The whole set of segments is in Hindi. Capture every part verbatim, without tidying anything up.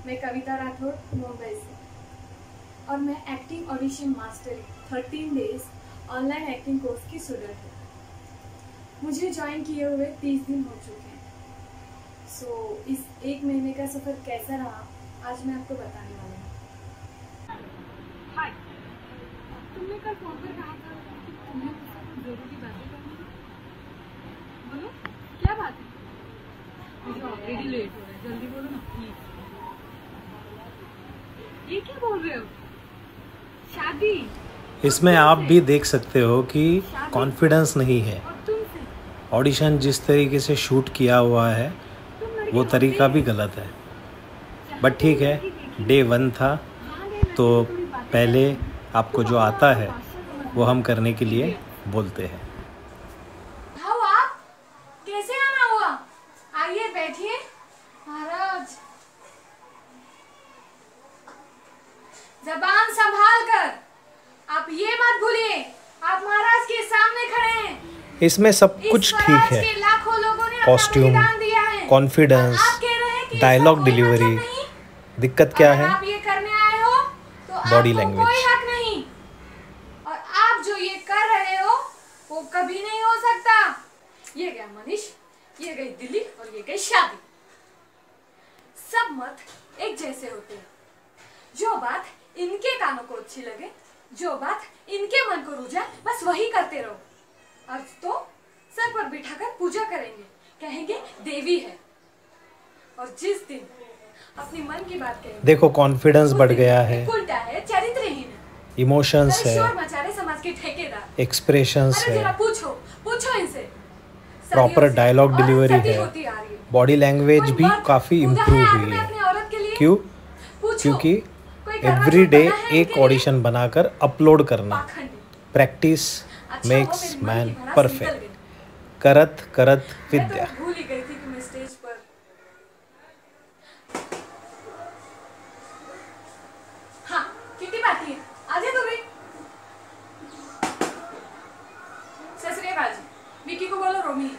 मैं कविता राठौर मुंबई से और मैं acting audition mastery thirteen days online acting course की स्टूडेंट हूँ। मुझे ज्वाइन किए हुए तीस दिन हो चुके हैं। सो so, इस एक महीने का सफ़र कैसा रहा आज मैं आपको बताने वाली हूँ। हाय, तुमने कल फोन पर कहा था कि तुम्हें मुझसे जरूरी बातें करनी है। बोलो क्या बात है? मुझे ऑलरेडी लेट हो रहा है, जल्दी बोलो ना प्लीज। ये क्या बोल रहे हो? शादी? इसमें आप भी देख सकते हो कि कॉन्फिडेंस नहीं है। ऑडिशन जिस तरीके से शूट किया हुआ है वो तरीका भी गलत है, बट ठीक है, डे वन था तो पहले आपको जो आता है वो हम करने के लिए बोलते हैं। आओ आप, कैसे आना हुआ? आइए बैठिए महाराज। जबान संभाल कर, आप ये मत भूलिए आप महाराज के सामने खड़े हैं। इसमें सब कुछ ठीक है, कॉस्ट्यूम, कॉन्फिडेंस, डायलॉग डिलीवरी। दिक्कत क्या है? आप ये करने आए हो तो बॉडी आपको लैंग्वेज। कोई हक नहीं, और आप जो ये कर रहे हो वो कभी नहीं हो सकता। ये गया मनीष, ये गई दिल्ली और ये गई शादी। सब मत एक जैसे होते हैं। जो बात इनके कानों को अच्छी लगे, जो बात इनके मन को रुझाए, बस वही करते रहो। आज तो सर पर बिठाकर पूजा करेंगे, कहेंगे देवी है। और जिस दिन अपनी मन की बात करेंगे, देखो कॉन्फिडेंस बढ़ गया है, उल्टा है, चरित्रहीन है, इमोशंस है, शोर मचा रहे समाज के ठेकेदार, एक्सप्रेशंस अरे है, जरा पूछो पूछो इनसे। प्रॉपर डायलॉग डिलीवरी है, बॉडी लैंग्वेज भी काफ़ी इम्प्रूव हुई है। क्यों? क्योंकि एवरी डे एक ऑडिशन बनाकर अपलोड करना। Practice makes man perfect. करत करत विद्या। भूल ही गई थी कि मैं स्टेज पर। हाँ, कितनी बात है? आजा तू भी। ससुरे बाजी, विकी को बोलो रोमी।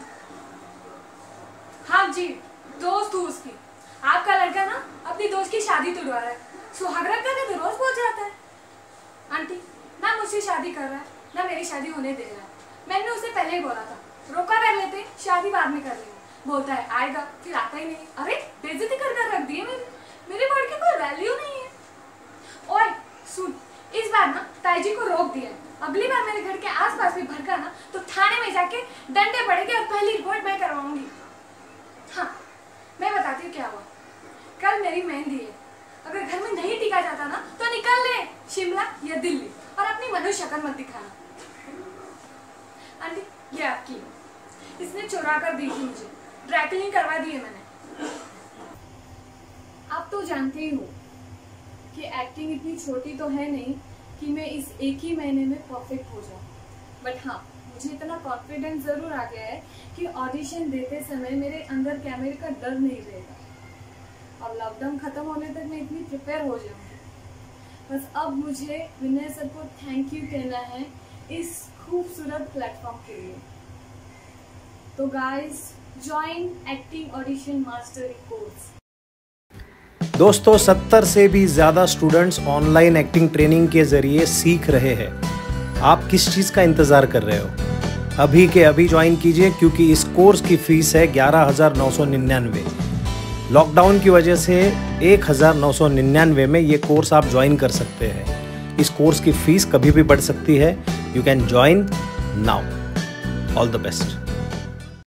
हाँ जी, दोस्त हूँ उसकी। आपका लड़का ना अपनी दोस्त की शादी तुड़वा रहा है। सुहागरात करने तो रोज पहुंच जाता है। आंटी ना मुझसे शादी कर रहा है ना मेरी शादी होने दे रहा है। मैंने उसे पहले ही बोला था रोका कर लेते, शादी बाद में कर लेंगे। बोलता है आएगा, फिर आता ही नहीं। अरे बेइज्जती कर कर रख दी है मेरी। मेरे वर्ड की कोई वैल्यू नहीं है। ओए सुन, इस बार ना ताई जी को रोक दिया। अगली बार मेरे घर के आसपास भी भड़का ना तो थाने में जाके डंडे पड़ेंगे और पहली रिपोर्ट मैं करवाऊंगी। हाँ, मैं बताती हूँ क्या हुआ। कल मेरी मेहंदी है, अगर घर में नहीं टिका जाता ना तो निकल ले शिमला या दिल्ली और अपनी मनुष्य शक्ल मत दिखाना। आंटी ये आपकी, इसने चुरा कर दी थी मुझे, ड्राई क्लीनिंग करवा दी है मैंने। आप तो जानते ही हो कि एक्टिंग इतनी छोटी तो है नहीं कि मैं इस एक ही महीने में परफेक्ट हो जाऊं, बट हाँ मुझे इतना कॉन्फिडेंस जरूर आ गया है कि ऑडिशन देते समय मेरे अंदर कैमरे का डर नहीं रहेगा। अब लॉकडाउन खत्म होने तक मैं इतनी प्रिपेयर हो जाऊंगी। बस अब मुझे विनय सर को थैंक यू कहना है इस खूबसूरत प्लेटफॉर्म के लिए। तो guys, join acting audition mastery course. दोस्तों, सत्तर से भी ज़्यादा स्टूडेंट्स ऑनलाइन एक्टिंग ट्रेनिंग के ज़रिए सीख रहे हैं। आप किस चीज़ का इंतज़ार कर रहे हो? अभी के अभी ज्वाइन कीजिए, क्योंकि इस कोर्स की फ़ीस है ग्यारह हज़ार नौ सौ निन्यानवे। लॉकडाउन की वजह से एक हज़ार नौ सौ निन्यानवे में ये कोर्स आप ज्वाइन कर सकते हैं। इस कोर्स की फ़ीस कभी भी बढ़ सकती है। You can join now. All the best.